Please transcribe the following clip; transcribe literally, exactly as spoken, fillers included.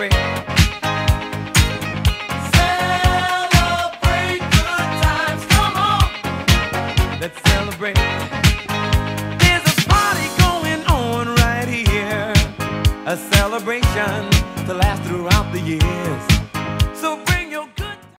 celebrate. Celebrate good times, come on. Let's celebrate. There's a party going on right here, a celebration to last throughout the years.